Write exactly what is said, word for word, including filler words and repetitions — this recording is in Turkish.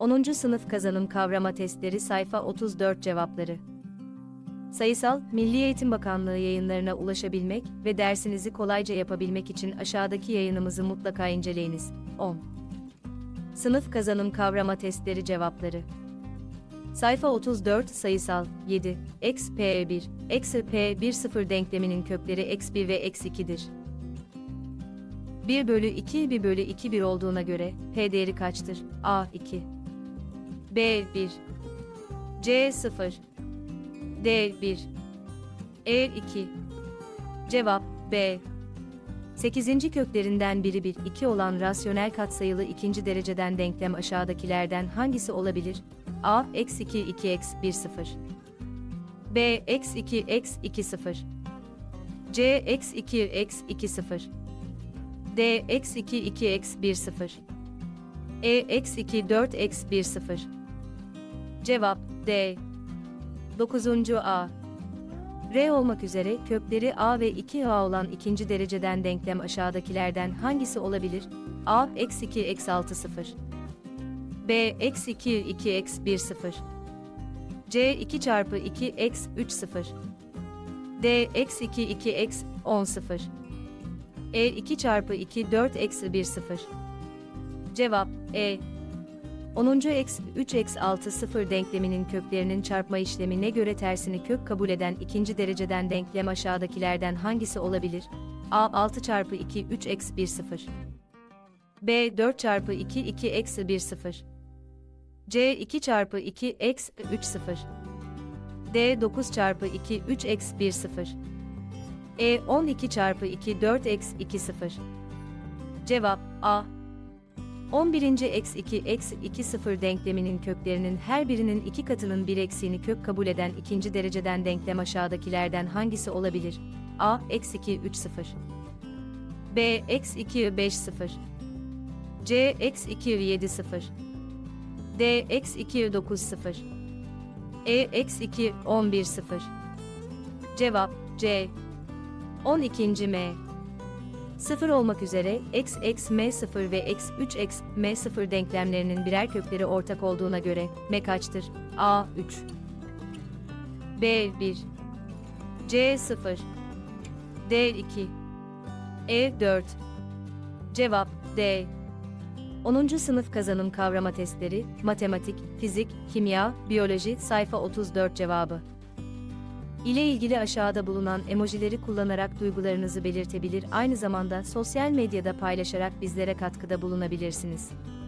onuncu sınıf kazanım kavrama testleri sayfa otuz dört cevapları. Sayısal, Milli Eğitim Bakanlığı yayınlarına ulaşabilmek ve dersinizi kolayca yapabilmek için aşağıdaki yayınımızı mutlaka inceleyiniz. on. Sınıf kazanım kavrama testleri cevapları. Sayfa otuz dört sayısal, yedi, eksi p bir, eksi p bir sıfır denkleminin kökleri eksi bir ve eksi iki'dir. bir bölü iki bir bölü iki bir olduğuna göre, p değeri kaçtır? A iki, B bir, C sıfır, D bir, E iki. Cevap, B. sekizinci köklerinden biri bir, iki olan rasyonel katsayılı ikinci dereceden denklem aşağıdakilerden hangisi olabilir? A, eksi iki, iki, eksi bir, sıfır. B, eksi iki, eksi iki, sıfır. C, eksi iki, eksi iki, sıfır. D, eksi iki, iki, eksi bir, sıfır. E, eksi iki, dört, eksi bir, sıfır. Cevap, D. dokuzuncu A. R olmak üzere kökleri A ve iki A olan ikinci dereceden denklem aşağıdakilerden hangisi olabilir? A, eksi iki, eksi altı, sıfır. B, eksi iki, iki, eksi bir, sıfır. C, iki çarpı iki, eksi üç, sıfır. D, eksi iki, iki, eksi on, sıfır. E, iki çarpı iki, dört, eksi bir, sıfır. Cevap, E. onuncu eksi üç eksi altı, sıfır denkleminin köklerinin çarpma işlemine göre tersini kök kabul eden ikinci dereceden denklem aşağıdakilerden hangisi olabilir? A, altı çarpı iki, üç, eksi bir, sıfır. B, dört çarpı iki, iki, eksi bir, sıfır. C, iki çarpı iki, eksi üç, sıfır. D, dokuz çarpı iki, üç, eksi bir, sıfır. E, on iki çarpı iki, dört, eksi iki, sıfır. Cevap, A. on birinci eksi iki, eksi iki, sıfır denkleminin köklerinin her birinin iki katının bir eksiğini kök kabul eden ikinci dereceden denklem aşağıdakilerden hangisi olabilir? A, eksi iki, üç, sıfır. B, eksi iki, beş, sıfır. C, eksi iki, yedi, sıfır. D, eksi iki, dokuz, sıfır. E, eksi iki, on bir, sıfır. Cevap, C. on ikinci M. sıfır olmak üzere, x, x, m sıfır ve x, üç x, m sıfır denklemlerinin birer kökleri ortak olduğuna göre, m kaçtır? A, üç. B, bir. C, sıfır. D, iki. E, dört. Cevap, D. onuncu sınıf kazanım kavrama testleri, matematik, fizik, kimya, biyoloji, sayfa otuz dört cevabı. ile ilgili aşağıda bulunan emojileri kullanarak duygularınızı belirtebilir, aynı zamanda sosyal medyada paylaşarak bizlere katkıda bulunabilirsiniz.